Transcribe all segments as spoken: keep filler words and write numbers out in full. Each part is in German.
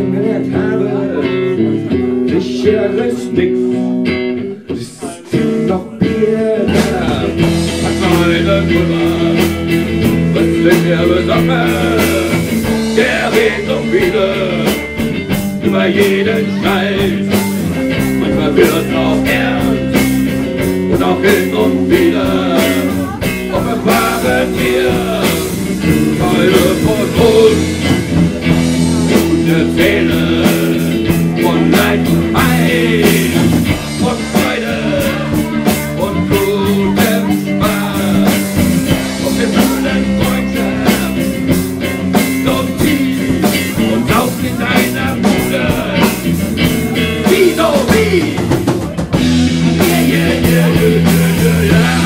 gelernt habe, sicher ist nix, ist noch Bier da. Was soll denn drüber, was sind wir besoffen? Der redet so viele über jeden Scheiß. Manchmal wird es auch ernst und auch hin und wieder. Ob wir fahren wir heute von uns und erzählen von Leid und Leid, von Freude und gutem Spaß. Und wir fühlen Freundschaft so tief und laut in deiner Bude. Wie so wie? Yeah, yeah, yeah, yeah, yeah, yeah.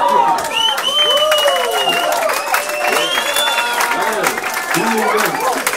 Vielen Dank.